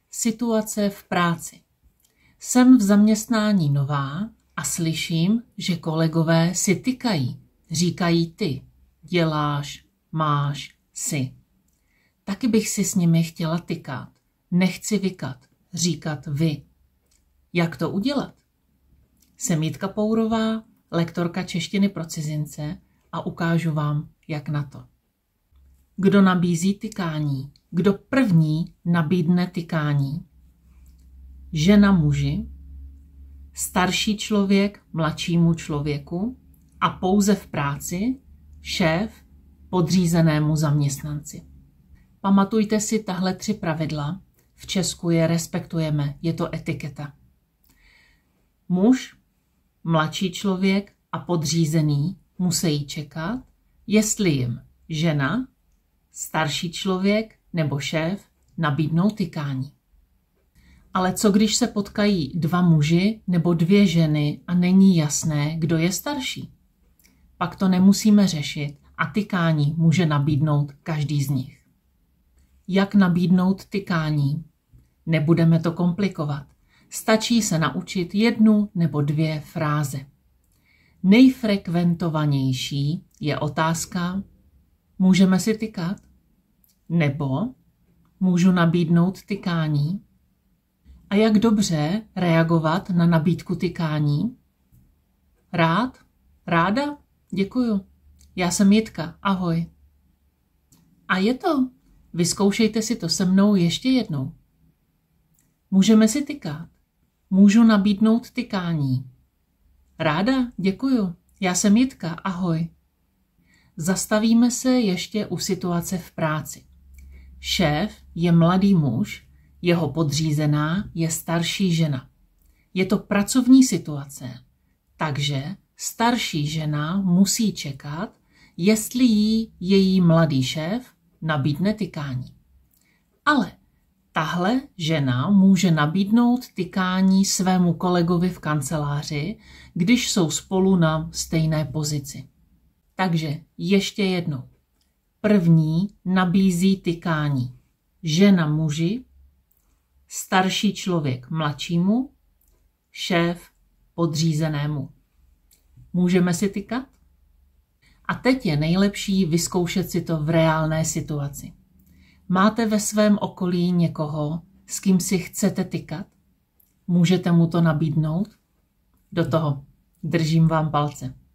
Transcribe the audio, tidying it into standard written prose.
Situace v práci. Jsem v zaměstnání nová a slyším, že kolegové si tykají. Říkají ty, děláš, máš, si. Taky bych si s nimi chtěla tykat. Nechci vykat, říkat vy. Jak to udělat? Jsem Jitka Pourová, lektorka češtiny pro cizince a ukážu vám, jak na to. Kdo nabízí tykání? Kdo první nabídne tykání? Žena muži, starší člověk mladšímu člověku a pouze v práci šéf podřízenému zaměstnanci. Pamatujte si tahle 3 pravidla. V Česku je respektujeme, je to etiketa. Muž, mladší člověk a podřízený musí čekat, jestli jim žena, starší člověk nebo šéf nabídnou tykání. Ale co když se potkají 2 muži nebo 2 ženy a není jasné, kdo je starší? Pak to nemusíme řešit a tykání může nabídnout každý z nich. Jak nabídnout tykání? Nebudeme to komplikovat. Stačí se naučit 1 nebo 2 fráze. Nejfrekventovanější je otázka: můžeme si tykat? Nebo můžu nabídnout tykání? A jak dobře reagovat na nabídku tykání? Rád? Ráda? Děkuju. Já jsem Jitka. Ahoj. A je to. Vyzkoušejte si to se mnou ještě jednou. Můžeme si tykat. Můžu nabídnout tykání. Ráda? Děkuju. Já jsem Jitka. Ahoj. Zastavíme se ještě u situace v práci. Šéf je mladý muž, jeho podřízená je starší žena. Je to pracovní situace, takže starší žena musí čekat, jestli jí její mladý šéf nabídne tykání. Ale tahle žena může nabídnout tykání svému kolegovi v kanceláři, když jsou spolu na stejné pozici. Takže ještě jednou. První nabízí tykání žena muži, starší člověk mladšímu, šéf podřízenému. Můžeme si tykat? A teď je nejlepší vyzkoušet si to v reálné situaci. Máte ve svém okolí někoho, s kým si chcete tykat? Můžete mu to nabídnout? Do toho. Držím vám palce.